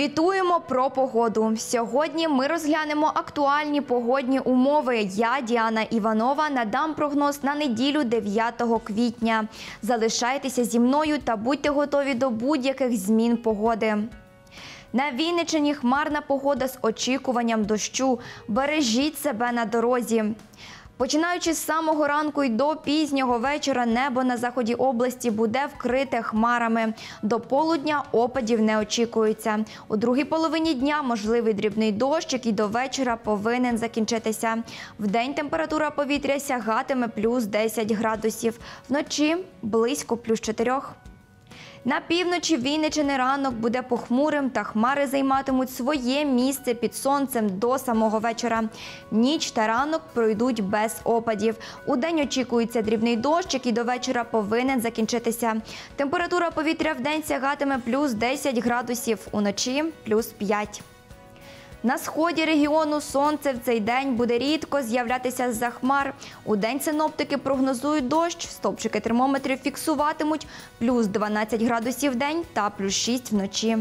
Звітуємо про погоду. Сьогодні ми розглянемо актуальні погодні умови. Я, Діана Іванова, надам прогноз на неділю 9 квітня. Залишайтеся зі мною та будьте готові до будь-яких змін погоди. На Вінниччині хмарна погода з очікуванням дощу. Бережіть себе на дорозі. Починаючи з самого ранку й до пізнього вечора, небо на заході області буде вкрите хмарами. До полудня опадів не очікується. У другій половині дня можливий дрібний дощ, який до вечора повинен закінчитися. Вдень температура повітря сягатиме плюс 10 градусів. Вночі – близько плюс 4. На півночі Вінниччини ранок буде похмурим та хмари займатимуть своє місце під сонцем до самого вечора. Ніч та ранок пройдуть без опадів. Удень очікується дрібний дощ, який до вечора повинен закінчитися. Температура повітря вдень сягатиме плюс 10 градусів, уночі – плюс 5. На сході регіону сонце в цей день буде рідко з'являтися з-за хмар. Удень синоптики прогнозують дощ, стовпчики термометрів фіксуватимуть плюс 12 градусів в день та плюс 6 вночі.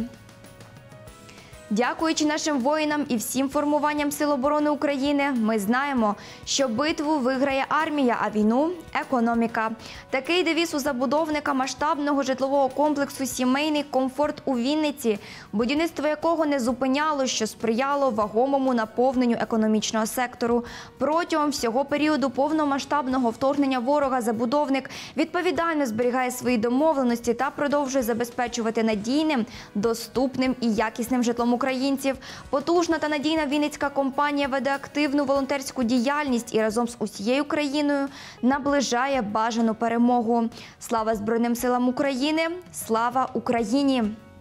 Дякуючи нашим воїнам і всім формуванням Сил оборони України, ми знаємо, що битву виграє армія, а війну – економіка. Такий девіз у забудовника масштабного житлового комплексу «Сімейний комфорт» у Вінниці, будівництво якого не зупиняло, що сприяло вагомому наповненню економічного сектору. Протягом всього періоду повномасштабного вторгнення ворога забудовник відповідально зберігає свої домовленості та продовжує забезпечувати надійним, доступним і якісним житлом українців. Потужна та надійна вінницька компанія веде активну волонтерську діяльність і разом з усією країною наближає бажану перемогу. Слава Збройним силам України! Слава Україні!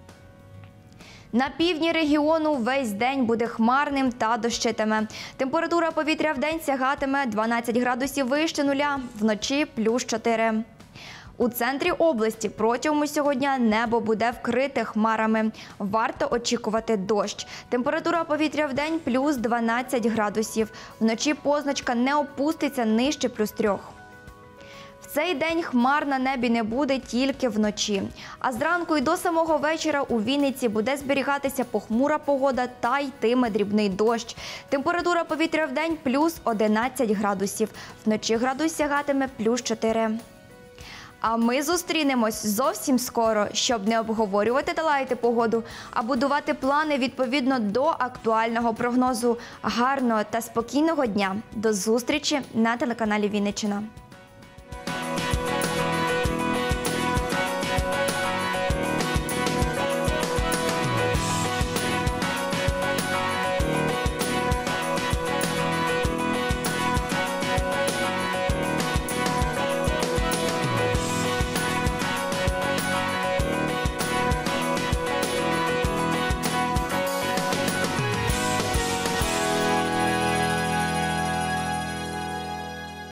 На півдні регіону весь день буде хмарним та дощитиме. Температура повітря вдень сягатиме 12 градусів вище нуля, вночі – плюс 4. У центрі області протягом усього дня небо буде вкрите хмарами. Варто очікувати дощ. Температура повітря вдень – плюс 12 градусів. Вночі позначка не опуститься нижче плюс 3. В цей день хмар на небі не буде тільки вночі. А зранку і до самого вечора у Вінниці буде зберігатися похмура погода та йтиме дрібний дощ. Температура повітря вдень – плюс 11 градусів. Вночі градус сягатиме плюс 4. А ми зустрінемось зовсім скоро, щоб не обговорювати та лаяти погоду, а будувати плани відповідно до актуального прогнозу. Гарного та спокійного дня. До зустрічі на телеканалі Вінниччина.